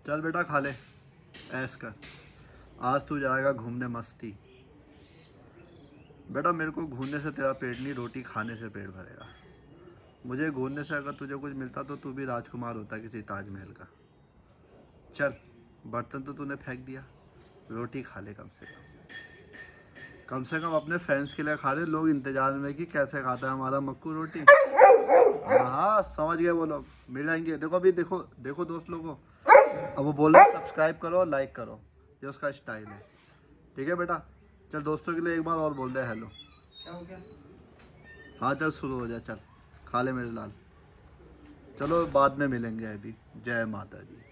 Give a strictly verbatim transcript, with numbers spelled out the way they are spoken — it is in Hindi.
चल बेटा खा ले, ऐस कर। आज तू जाएगा घूमने मस्ती। बेटा मेरे को घूमने से तेरा पेट नहीं, रोटी खाने से पेट भरेगा। मुझे घूमने से अगर तुझे कुछ मिलता तो तू भी राजकुमार होता किसी ताजमहल का। चल, बर्तन तो तूने फेंक दिया, रोटी खा ले कम से कम। कम से कम अपने फैंस के लिए खा ले, लोग इंतजार में कि कैसे खाता है हमारा मक्कू रोटी। हाँ हाँ समझ गए वो लोग, मिल जाएंगे। देखो अभी, देखो देखो दोस्त लोगों, अब वो बोल रहे सब्सक्राइब करो, लाइक करो, ये उसका स्टाइल है। ठीक है बेटा, चल दोस्तों के लिए एक बार और बोल दे हेलो। क्या हो गया? हाँ चल शुरू हो जाए, चल खा ले मेरे लाल। चलो बाद में मिलेंगे अभी। जय माता दी।